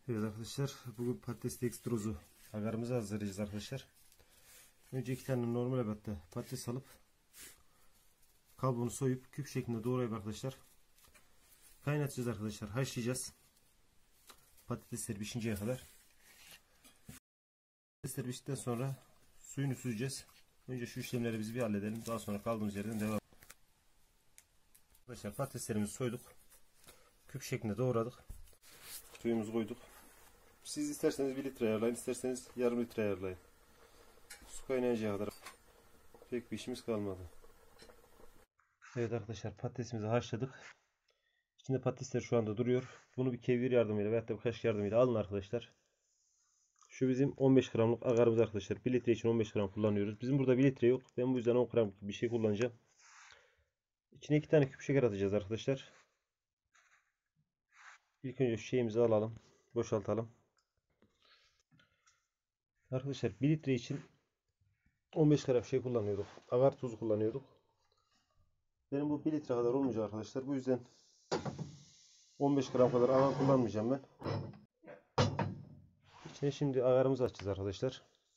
Evet arkadaşlar, bugün patates dextrozu agarımızı hazırlayacağız arkadaşlar. Önce 2 tane normal ebatta patates alıp kabuğunu soyup küp şeklinde doğrayıp arkadaşlar kaynatacağız arkadaşlar. Haşlayacağız patatesler pişinceye kadar. Patatesler piştikten sonra suyunu süzeceğiz. Önce şu işlemleri biz bir halledelim. Daha sonra kaldığımız yerden devam. Arkadaşlar patateslerimizi soyduk. Küp şeklinde doğradık. Suyumuzu koyduk. Siz isterseniz 1 litre ayarlayın, isterseniz yarım litre ayarlayın. Su kaynayıncaya kadar pek bir işimiz kalmadı. Evet arkadaşlar, patatesimizi haşladık. İçinde patatesler şu anda duruyor. Bunu bir kevgir yardımıyla veyahut da bir kaşık yardımıyla alın arkadaşlar. Şu bizim 15 gramlık agarımız arkadaşlar. 1 litre için 15 gram kullanıyoruz. Bizim burada 1 litre yok. Ben bu yüzden 10 gram gibi bir şey kullanacağım. İçine 2 tane küp şeker atacağız arkadaşlar. İlk önce şu şeyimizi alalım. Boşaltalım. Arkadaşlar 1 litre için 15 gram şey kullanıyorduk. Agar tuzu kullanıyorduk. Benim bu 1 litre kadar olmayacak arkadaşlar. Bu yüzden 15 gram kadar agar kullanmayacağım ben. İçine şimdi agarımızı açacağız arkadaşlar.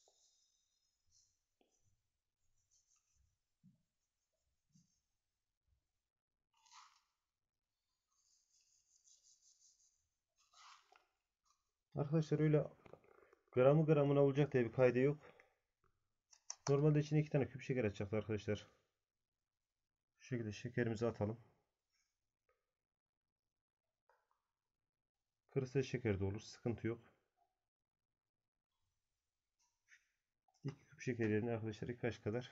Arkadaşlar öyle gramı gramına olacak diye bir kaydı yok. Normalde içine 2 tane küp şeker atacak arkadaşlar. Şu şekilde şekerimizi atalım. Kristal şeker de olur. Sıkıntı yok. 2 küp şeker yerine arkadaşlar 2 kaşık kadar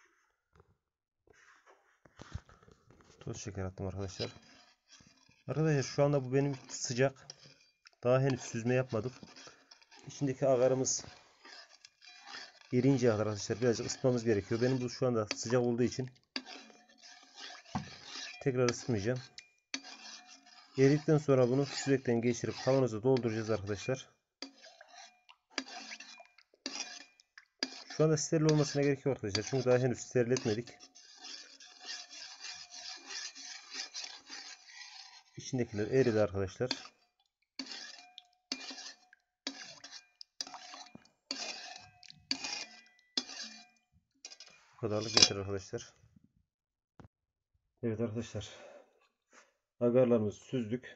toz şeker attım arkadaşlar. Arkadaşlar şu anda bu benim sıcak. Daha henüz süzme yapmadım. İçindeki agarımız eriyinceye kadar arkadaşlar birazcık ısıtmamız gerekiyor. Benim bu şu anda sıcak olduğu için tekrar ısıtmayacağım. Eridikten sonra bunu süzekten geçirip kavanoza dolduracağız arkadaşlar. Şu anda steril olmasına gerek yok arkadaşlar. Çünkü daha henüz steril etmedik. İçindekiler eridi arkadaşlar. Bu kadarlık yeter arkadaşlar. Evet arkadaşlar. Agarlarımızı süzdük.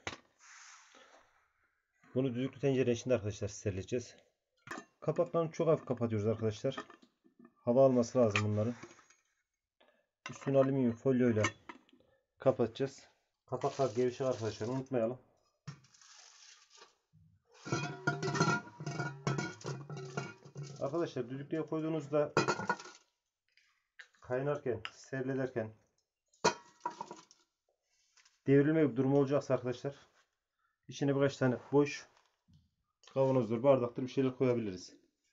Bunu düdüklü tencerenin içinde arkadaşlar sterileyeceğiz. Kapaklarını çok hafif kapatıyoruz arkadaşlar. Hava alması lazım bunların. Üstünü alüminyum folyoyla kapatacağız. Kapaklar gevşek arkadaşlar, unutmayalım. Arkadaşlar düdüklüye koyduğunuzda kaynarken, steril ederken devrilme bir durum olacaksa arkadaşlar içine birkaç tane boş kavanozdur, bardaktır bir şeyler koyabiliriz.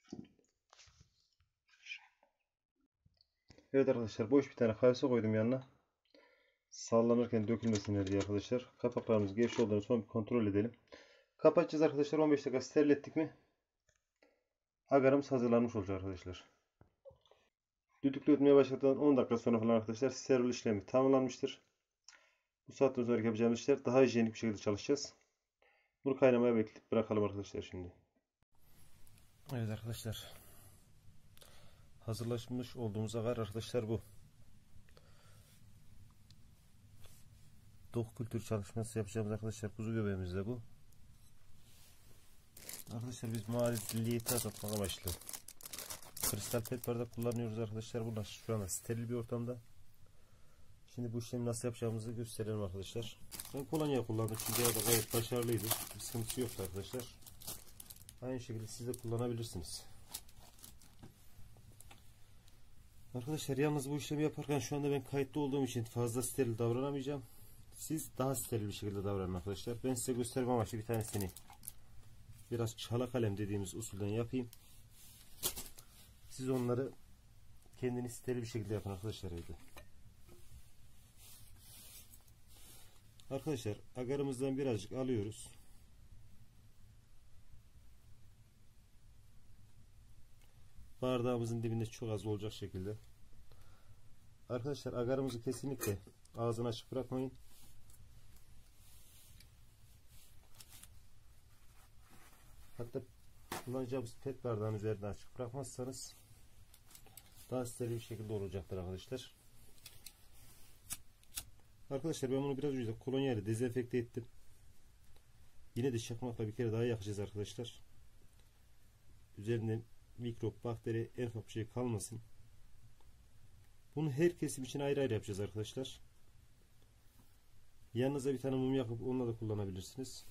Evet arkadaşlar, boş bir tane kase koydum yanına. Sallanırken dökülmesinler diye arkadaşlar. Kapaklarımız gevşek olduğunu son bir kontrol edelim. Kapatacağız arkadaşlar. 15 dakika steril ettik mi agarımız hazırlanmış olacak arkadaşlar. Düdüklü ötmeye başladıktan 10 dakika sonra falan arkadaşlar steril işlemi tamamlanmıştır. Bu saatten sonra yapacağımız işler daha hijyenik bir şekilde çalışacağız. Bunu kaynamaya bekleyip bırakalım arkadaşlar şimdi. Evet arkadaşlar. Hazırlaşmış olduğumuz agar arkadaşlar bu. Doku kültür çalışması yapacağımız arkadaşlar kuzu göbeğimiz de bu. Arkadaşlar biz maliyeti azaltmak amaçlı kristal pet bardak kullanıyoruz arkadaşlar. Bunlar şu anda steril bir ortamda. Şimdi bu işlemi nasıl yapacağımızı gösterelim arkadaşlar. Ben kolonya kullandım. Şimdiye kadar gayet başarılıydı. Bir sıkıntısı yoktu arkadaşlar. Aynı şekilde siz de kullanabilirsiniz. Arkadaşlar yalnız bu işlemi yaparken şu anda ben kayıtlı olduğum için fazla steril davranamayacağım. Siz daha steril bir şekilde davranın arkadaşlar. Ben size gösterme amaçlı bir tanesini biraz çala kalem dediğimiz usulden yapayım. Siz onları kendiniz steril bir şekilde yapın arkadaşlar evde. Arkadaşlar agarımızdan birazcık alıyoruz. Bardağımızın dibinde çok az olacak şekilde. Arkadaşlar agarımızı kesinlikle ağzını açık bırakmayın. Hatta kullanacağımız pet bardağın üzerine açık bırakmazsanız daha steril bir şekilde olacaktır arkadaşlar. Arkadaşlar ben bunu biraz önce de kolonya ile dezenfekte ettim. Yine de çakmakla bir kere daha yakacağız arkadaşlar. Üzerinde mikrop, bakteri, en ufak bir şey kalmasın. Bunu her kesim için ayrı ayrı yapacağız arkadaşlar. Yanınıza bir tane mum yakıp onunla da kullanabilirsiniz.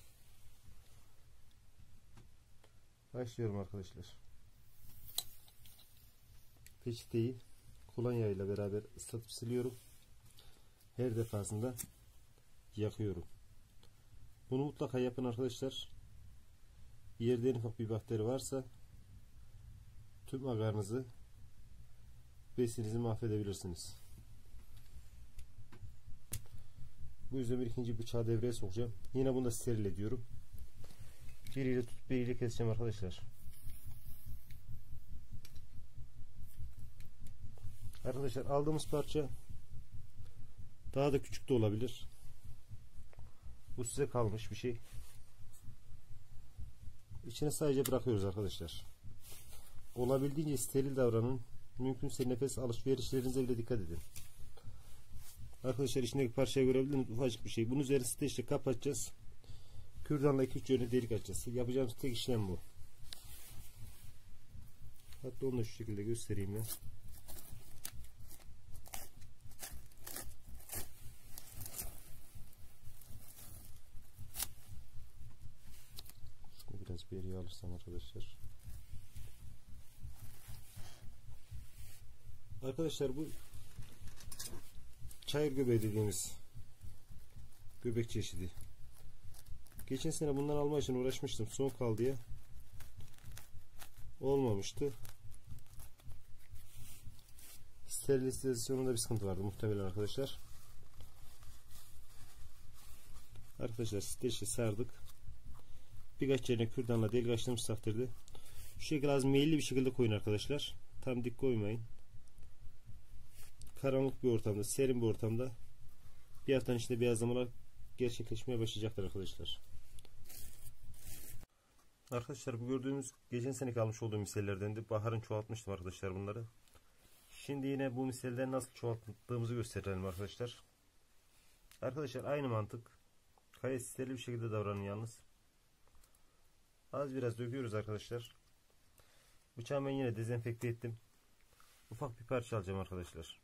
Başlıyorum arkadaşlar. Peçeteyi kolonya ile beraber ıslatıp siliyorum. Her defasında yakıyorum. Bunu mutlaka yapın arkadaşlar. Yerde en ufak bir bakteri varsa tüm agarınızı, besinizi mahvedebilirsiniz. Bu yüzden bir ikinci bıçağı devreye sokacağım. Yine bunu da steril ediyorum. Biriyle tutup biriyle keseceğim arkadaşlar. Arkadaşlar aldığımız parça daha da küçük de olabilir. Bu size kalmış bir şey. İçine sadece bırakıyoruz arkadaşlar. Olabildiğince steril davranın. Mümkünse nefes alışverişlerinize bile dikkat edin. Arkadaşlar içindeki parçayı görebilirsiniz. Ufacık bir şey. Bunun üzerine streçle kapatacağız. Kürdanla 2-3 yöne delik açacağız. Yapacağımız tek işlem bu. Hatta onu da şu şekilde göstereyim ya. Şunu biraz beriye alırsam arkadaşlar. Arkadaşlar bu çayır göbeği dediğimiz göbek çeşidi. Geçen sene bundan alma için uğraşmıştım. Son kaldı diye. Olmamıştı. Sterilizasyonunda bir sıkıntı vardı muhtemelen arkadaşlar. Arkadaşlar streçle sardık. Birkaç yerine kürdanla delik açtığımız takdirde şu şekilde az meyilli bir şekilde koyun arkadaşlar. Tam dik koymayın. Karanlık bir ortamda, serin bir ortamda bir haftanın içinde beyazlamalar gerçekleşmeye başlayacaktır arkadaşlar. Arkadaşlar bu gördüğümüz geçen seneki almış olduğum misellerden de baharın çoğaltmıştım arkadaşlar bunları. Şimdi yine bu miselleri nasıl çoğalttığımızı gösterelim arkadaşlar. Arkadaşlar aynı mantık. Gayet steril bir şekilde davranın yalnız. Az biraz döküyoruz arkadaşlar. Bıçağı ben yine dezenfekte ettim. Ufak bir parça alacağım arkadaşlar.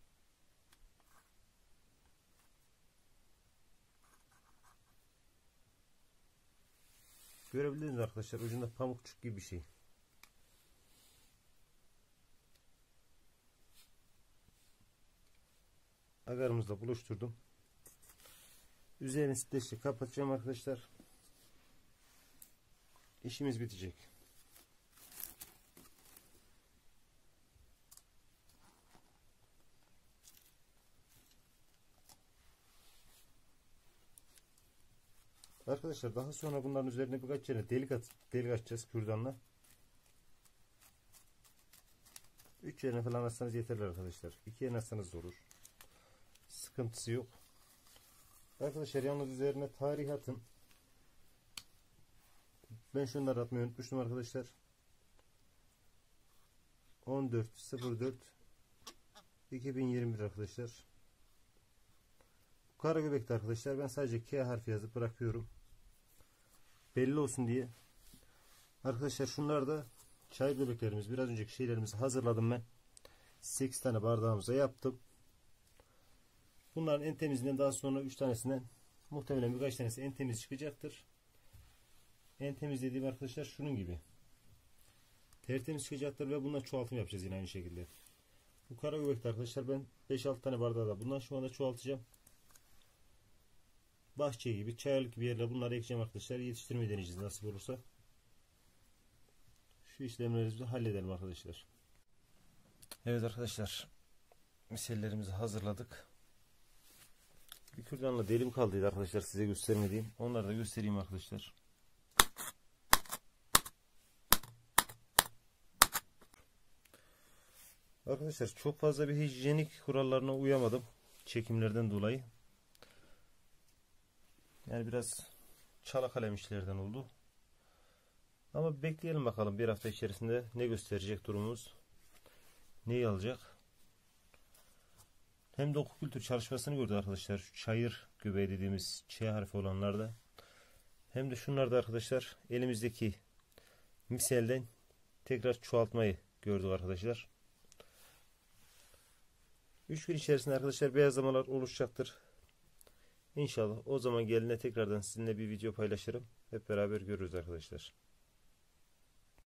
Görebildiniz arkadaşlar, ucunda pamukçuk gibi bir şey. Agarımızla buluşturdum. Üzerini streçle kapatacağım arkadaşlar. İşimiz bitecek. Arkadaşlar daha sonra bunların üzerine birkaç yere delik açacağız kürdanla. 3 yerine falan atsanız yeterli arkadaşlar. 2 yerine atsanız da olur. Sıkıntısı yok. Arkadaşlar yalnız üzerine tarih atın. Ben şunları atmayı unutmuştum arkadaşlar. 14.04.2021 arkadaşlar. Bu kara göbekte arkadaşlar ben sadece K harfi yazıp bırakıyorum. Belli olsun diye. Arkadaşlar şunlar da çay göbeklerimiz. Biraz önceki şeylerimizi hazırladım ben. 8 tane bardağımıza yaptım. Bunların en temizinden daha sonra 3 tanesinden muhtemelen birkaç tanesi en temiz çıkacaktır. En temiz dediğim arkadaşlar şunun gibi. Tertemiz çıkacaktır ve bundan çoğaltım yapacağız yine aynı şekilde. Bu kara göbekte arkadaşlar ben 5-6 tane bardağı da bundan şu anda çoğaltacağım. Bahçe gibi, çayırlık bir yerle bunları ekeceğim arkadaşlar. Yetiştirmeyi deneyeceğiz nasip olursa. Şu işlemlerimizi halledelim arkadaşlar. Evet arkadaşlar. Misellerimizi hazırladık. Bir kürdanla delim kaldıydı arkadaşlar size göstermediğim. Onları da göstereyim arkadaşlar. Arkadaşlar çok fazla bir hijyenik kurallarına uyamadım. Çekimlerden dolayı. Yani biraz çala kalem işlerden oldu. Ama bekleyelim bakalım, bir hafta içerisinde ne gösterecek durumumuz. Neyi alacak? Hem de oku kültür çalışmasını gördük arkadaşlar. Şu çayır göbeği dediğimiz Ç harfi olanlarda. Hem de şunlarda arkadaşlar elimizdeki miselden tekrar çoğaltmayı gördük arkadaşlar. 3 gün içerisinde arkadaşlar beyazlamalar oluşacaktır. İnşallah o zaman geline tekrardan sizinle bir video paylaşırım. Hep beraber görürüz arkadaşlar.